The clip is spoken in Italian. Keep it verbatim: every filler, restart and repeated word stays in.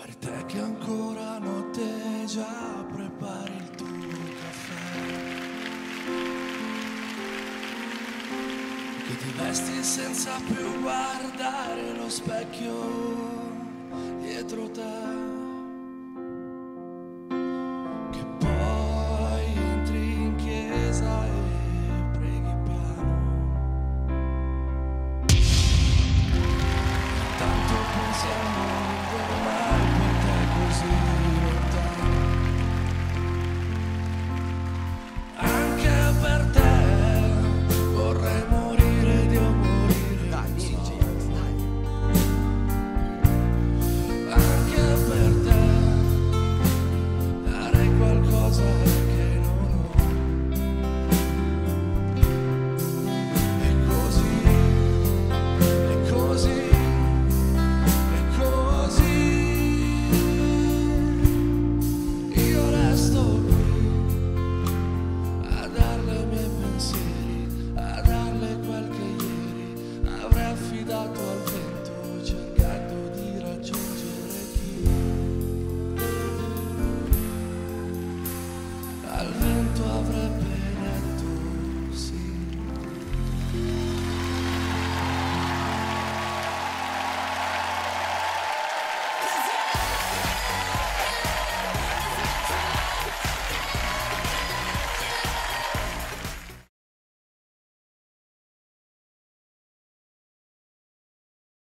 Per te che ancora notte già prepari il tuo caffè, che ti vesti senza più guardare lo specchio dietro te.